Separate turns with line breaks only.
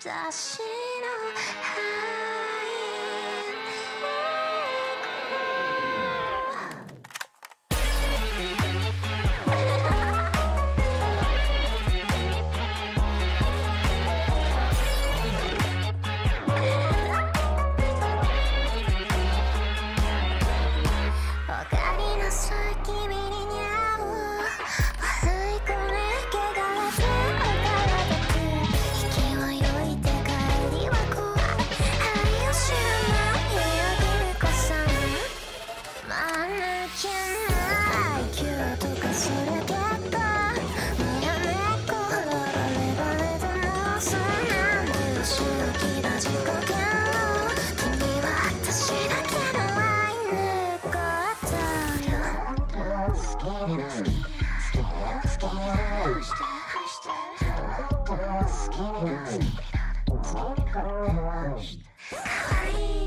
私のわかりなさい君に似合う悪い子ね汚れて引きはよいて帰りは怖い愛を知らないよグリコさんまぬけないキューとかそれ結構にらめっこラレバレでもそんなんで後ろ気が自己嫌悪君は私だけの愛猫だよ好きになる好きになる好きになる好きになる好きになる可愛い